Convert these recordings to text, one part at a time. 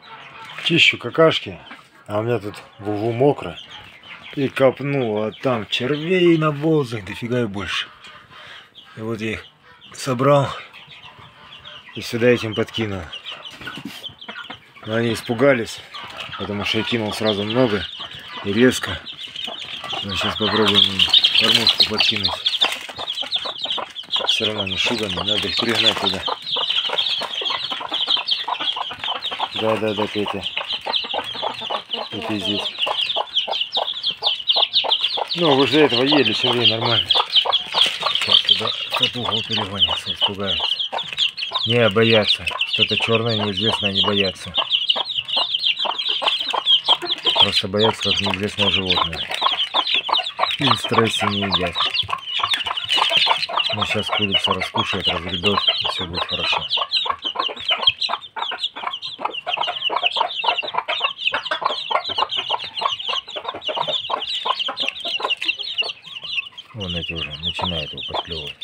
Чищу какашки, а у меня тут в углу мокро. И копнул, а там червей на волзах дофига и больше. И вот я их собрал и сюда этим подкинул. Но они испугались, потому что я кинул сразу много и резко. Но сейчас попробуем кормушку подкинуть. Все равно не шуганы, надо их пригнать туда. Да, Петя. Петя здесь. Ну, вы же до этого ели червей нормально. Сейчас туда в тот угол перегонятся, испугаются. Не, боятся. Что-то черное, неизвестное, они боятся. Просто боятся, как неизвестное животное. И в стрессе не едят. Но сейчас курица раскушает, разгребет, и все будет хорошо. Вон эти уже начинают его подклевывать.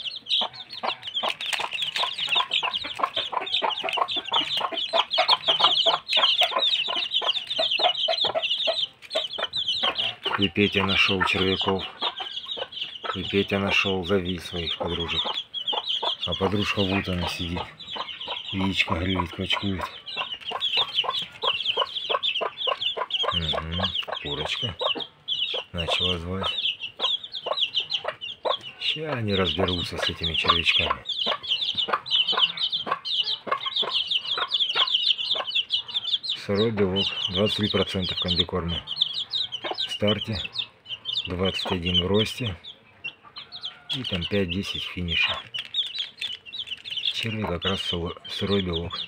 И Петя нашел червяков. И Петя нашел завис своих подружек. А подружка вот она сидит. Яичко греет, качкует. Угу. Курочка начала звать. Сейчас они разберутся с этими червячками. Сырой белок 23% в комбикорме. В старте 21 в росте. И там 5-10 финиша. Черви как раз сырой белок.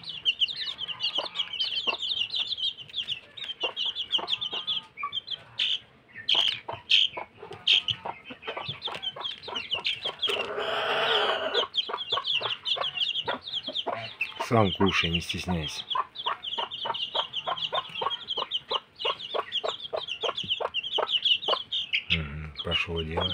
Сам кушай, не стесняйся. Угу, пошло дело.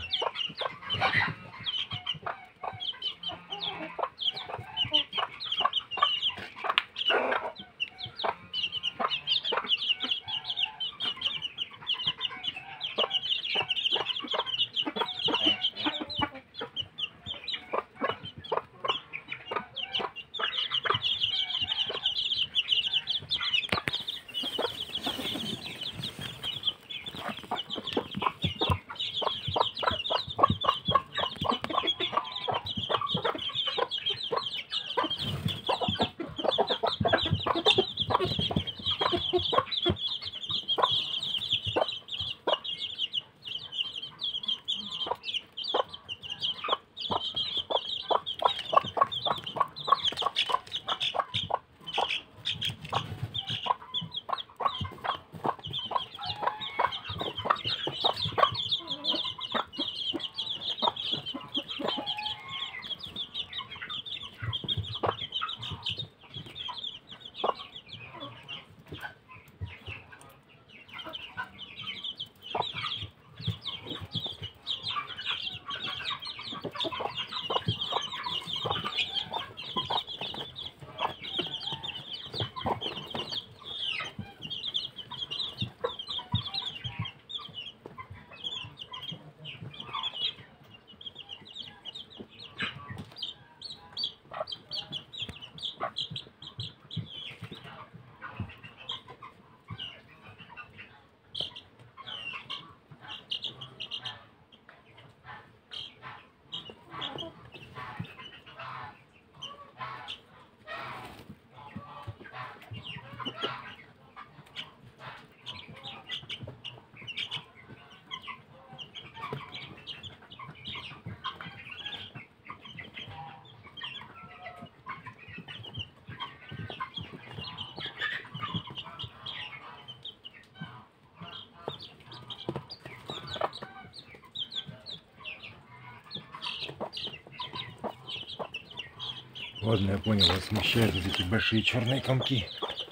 Ладно, я понял, вас смущают вот эти большие черные комки.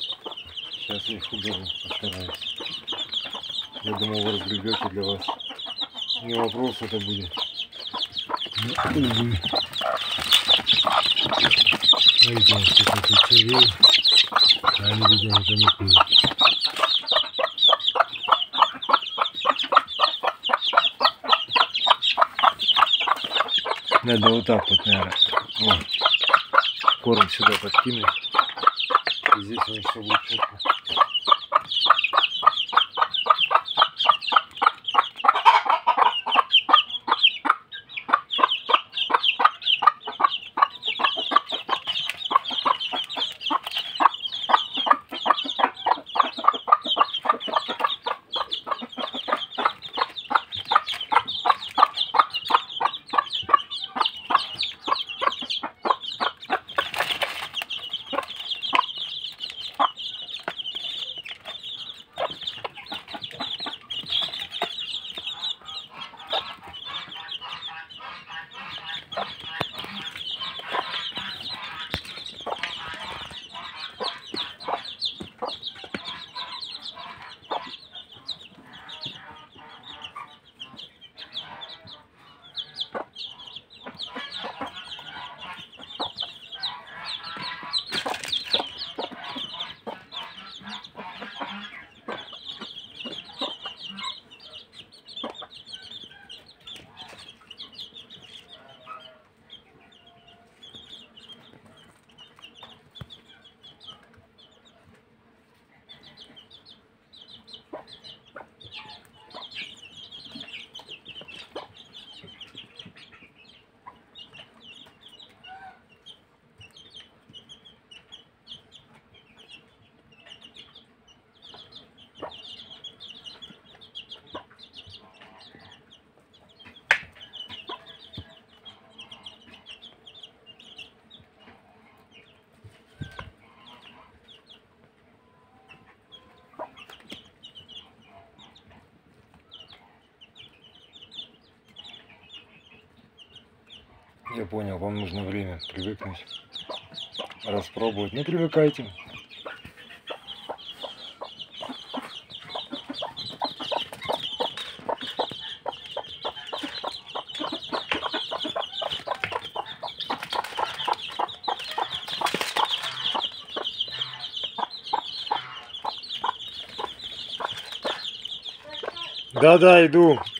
Сейчас я их уберу, постараюсь. Я думал, вы разгребете, для вас не вопрос это будет. Но, увы. Видите, сколько тут червей. Они, видимо, паникуют. Надо вот так вот, наверное. О, корм сюда подкинуть. И здесь у них все будет четко. Я понял, вам нужно время привыкнуть, распробовать. Не привыкайте. Да-да, иду.